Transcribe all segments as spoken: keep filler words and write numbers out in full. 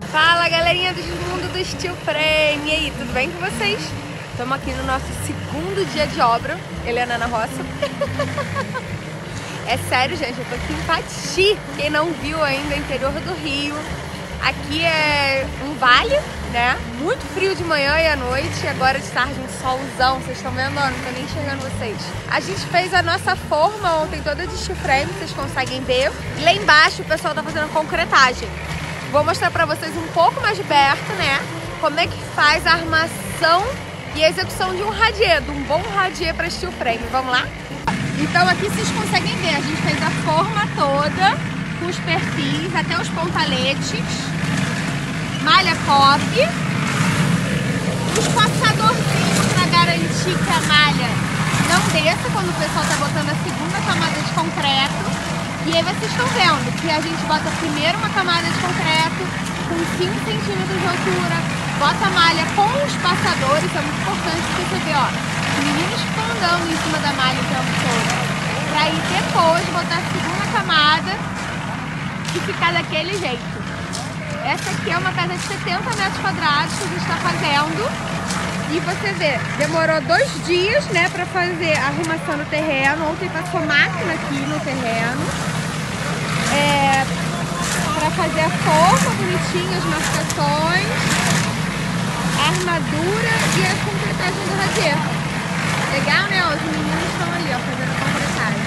Fala, galerinha do mundo do Steel Frame. E aí, tudo bem com vocês? Estamos aqui no nosso segundo dia de obra. Helena na roça. É sério, gente, eu tô aqui em Pati. Quem não viu ainda, interior do Rio. Aqui é um vale, né? Muito frio de manhã e à noite. Agora de tarde um solzão. Vocês estão vendo? Ó, não tô nem enxergando vocês. A gente fez a nossa forma ontem toda de steel frame, vocês conseguem ver. E lá embaixo o pessoal tá fazendo concretagem. Vou mostrar pra vocês um pouco mais de perto, né? Como é que faz a armação e a execução de um radier, de um bom radier para steel frame. Vamos lá? Então aqui vocês conseguem ver, a gente fez a forma toda, com os perfis, até os pontaletes, malha pop, os passadorzinhos para garantir que a malha não desça quando o pessoal tá botando a segunda camada de concreto. E aí vocês estão vendo que a gente bota primeiro uma camada de concreto com cinco centímetros de altura, bota a malha com os passadores, é muito importante você ver, ó, os meninos ficam andando em cima da malha o tempo todo, para aí depois botar a segunda camada e ficar daquele jeito. Essa aqui é uma casa de setenta metros quadrados que a gente está fazendo. E você vê, demorou dois dias, né, para fazer a arrumação do terreno. Ontem passou máquina aqui no terreno. É, para fazer a forma bonitinha, as marcações, a armadura e a concretagem do radier. Legal, né? Os meninos estão ali, ó, fazendo a concretagem.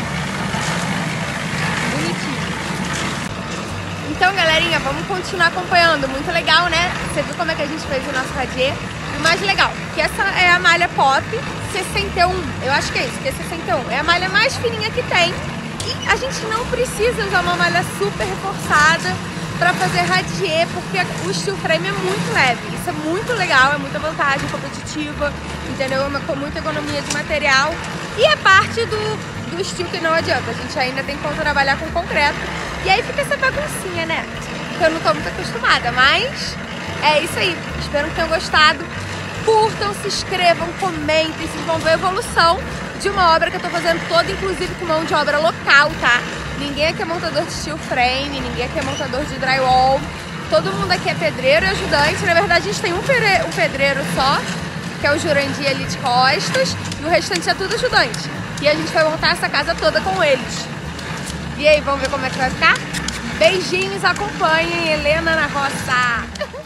Bonitinho. Então, galerinha, vamos continuar acompanhando. Muito legal, né? Você viu como é que a gente fez o nosso radier? O mais legal, que essa é a malha pop sessenta e um, eu acho que é isso, que é sessenta e um, é a malha mais fininha que tem e a gente não precisa usar uma malha super reforçada para fazer radier, porque o steel frame é muito leve, isso é muito legal, é muita vantagem competitiva, entendeu? Com muita economia de material e é parte do, do steel que não adianta, a gente ainda tem como trabalhar com concreto e aí fica essa baguncinha, né? Que eu não tô muito acostumada, mas é isso aí, espero que tenham gostado. Curtam, se inscrevam, comentem, vocês vão ver a evolução de uma obra que eu tô fazendo toda, inclusive com mão de obra local, tá? Ninguém aqui é montador de steel frame, ninguém aqui é montador de drywall. Todo mundo aqui é pedreiro e ajudante. Na verdade, a gente tem um pedreiro, um pedreiro só, que é o Jurandir ali de costas, e o restante é tudo ajudante. E a gente vai montar essa casa toda com eles. E aí, vamos ver como é que vai ficar? Beijinhos, acompanhem Helena na roça!